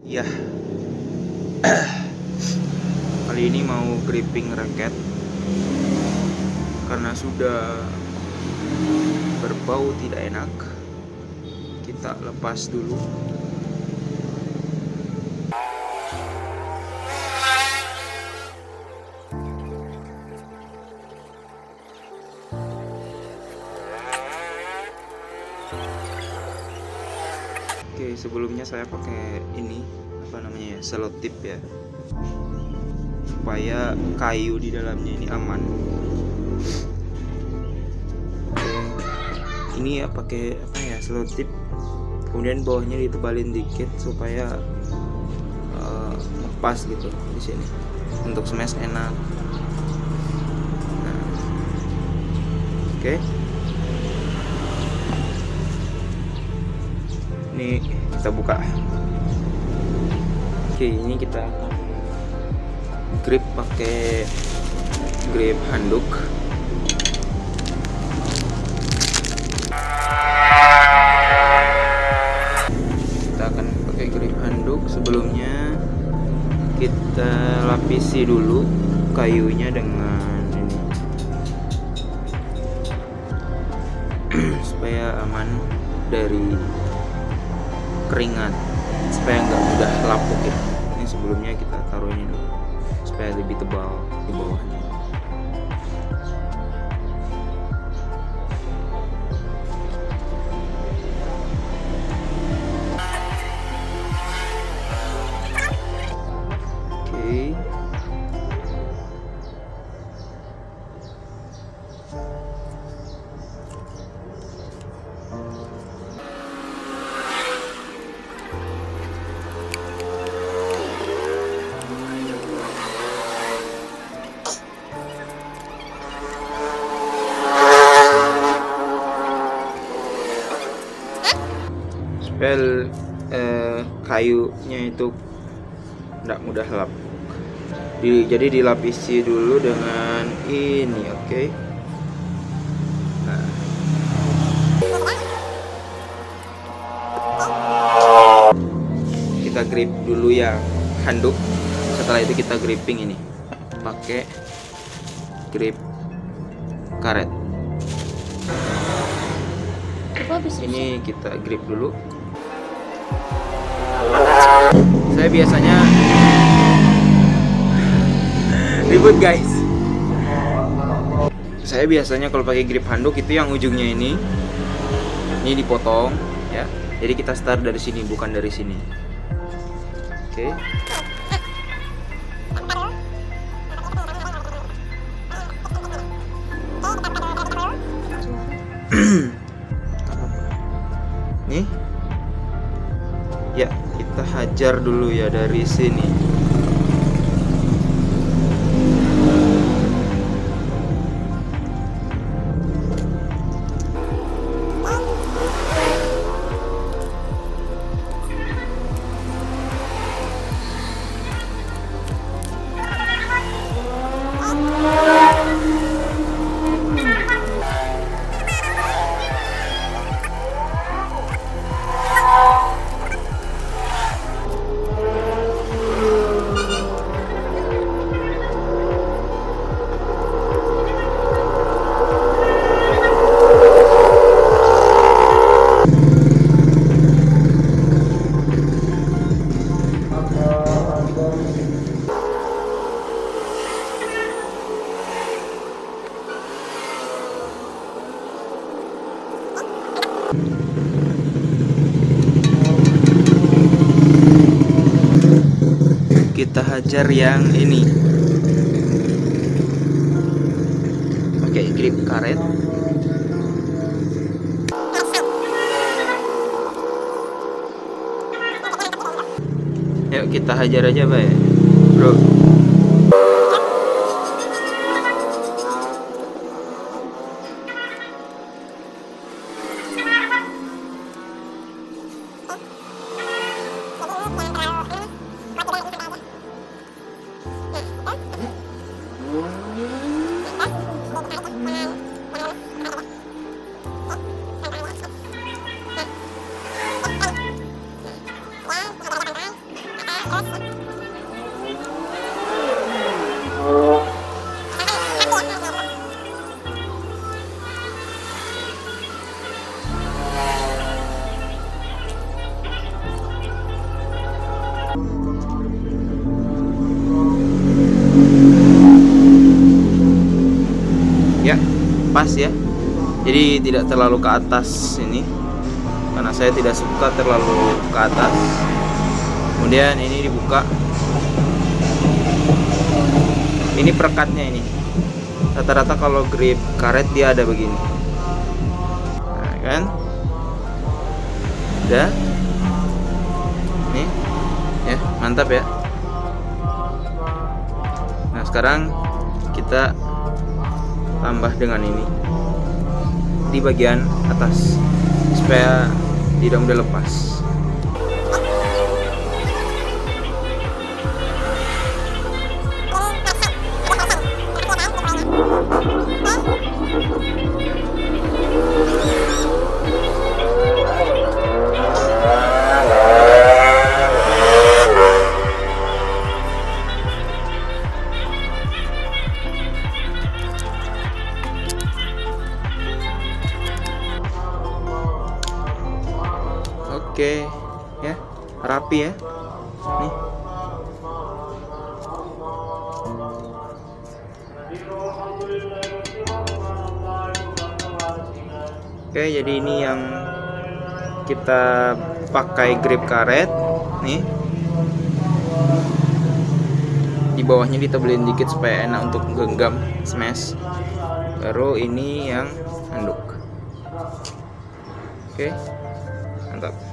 Ya, kali ini mau gripping raket karena sudah berbau tidak enak. Kita lepas dulu. Oke, sebelumnya saya pakai ini selotip ya, supaya kayu di dalamnya ini aman. Oke, ini ya pakai selotip, kemudian bawahnya ditebalin dikit supaya ngepas gitu di sini untuk smash enak. Nah, oke. Ini kita buka. Oke, ini kita grip pakai grip handuk. Kita akan pakai grip handuk. Sebelumnya kita lapisi dulu kayunya dengan ini supaya aman dari keringat, supaya nggak mudah lapuk ya. Ini sebelumnya kita taruh ini dulu supaya lebih tebal di bawahnya. Oke. Supaya kayunya itu tidak mudah lapuk. Jadi dilapisi dulu dengan ini, oke. Nah. Kita grip dulu ya handuk. Setelah itu kita gripping ini pakai grip karet. Ini kita grip dulu. Saya biasanya ribut guys. Saya biasanya kalau pakai grip handuk itu yang ujungnya ini dipotong ya. Jadi kita start dari sini, bukan dari sini. Oke. Nih. Ya, kita hajar dulu ya dari sini. Kita hajar yang ini pakai grip karet. Yuk kita hajar aja, Bay, bro. Ya, pas ya. Jadi tidak terlalu ke atas ini, karena saya tidak suka terlalu ke atas. Kemudian ini dibuka. Ini perekatnya ini. Rata-rata kalau grip karet dia ada begini. Nah, kan? Udah. Nih. Ya, mantap ya. Nah, sekarang kita tambah dengan ini di bagian atas supaya tidak mudah lepas. Oke, ya, rapi ya. Nih. Oke, jadi ini yang kita pakai grip karet nih. Di bawahnya ditebelin dikit supaya enak untuk genggam smash. Baru ini yang handuk. Oke, mantap.